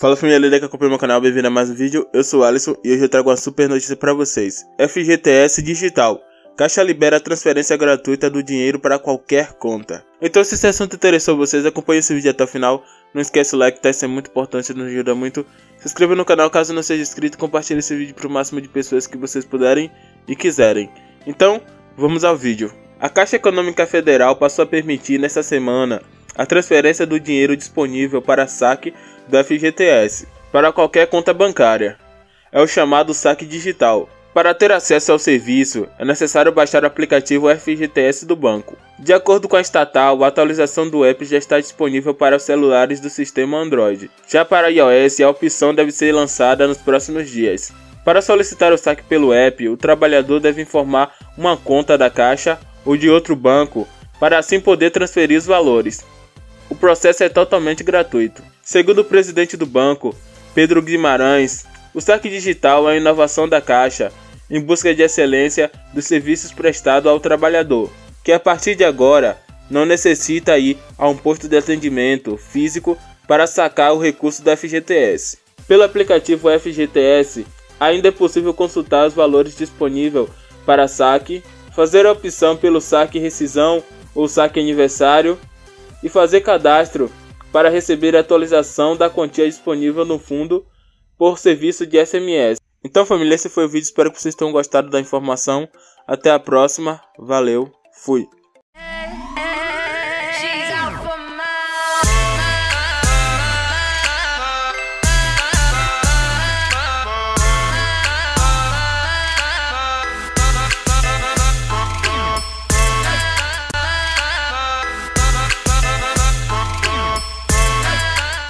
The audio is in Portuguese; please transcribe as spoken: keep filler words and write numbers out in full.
Fala família linda que acompanha meu canal, bem-vindo a mais um vídeo. Eu sou o Alisson e hoje eu trago uma super notícia para vocês. F G T S Digital. Caixa libera a transferência gratuita do dinheiro para qualquer conta. Então se esse assunto interessou vocês, acompanhe esse vídeo até o final. Não esquece o like, tá? Isso é muito importante, nos ajuda muito. Se inscreva no canal caso não seja inscrito, compartilhe esse vídeo para o máximo de pessoas que vocês puderem e quiserem. Então, vamos ao vídeo. A Caixa Econômica Federal passou a permitir nesta semana a transferência do dinheiro disponível para saque do F G T S para qualquer conta bancária. É o chamado saque digital. Para ter acesso ao serviço, é necessário baixar o aplicativo F G T S do banco. De acordo com a estatal, a atualização do app já está disponível para os celulares do sistema Android. Já para iOS, a opção deve ser lançada nos próximos dias. Para solicitar o saque pelo app, o trabalhador deve informar uma conta da Caixa ou de outro banco, para assim poder transferir os valores. O processo é totalmente gratuito. Segundo o presidente do banco, Pedro Guimarães, o saque digital é a inovação da Caixa em busca de excelência dos serviços prestados ao trabalhador, que a partir de agora não necessita ir a um posto de atendimento físico para sacar o recurso do F G T S. Pelo aplicativo F G T S, ainda é possível consultar os valores disponíveis para saque, fazer a opção pelo saque rescisão ou saque aniversário e fazer cadastro para receber a atualização da quantia disponível no fundo por serviço de S M S. Então família, esse foi o vídeo, espero que vocês tenham gostado da informação. Até a próxima, valeu, fui!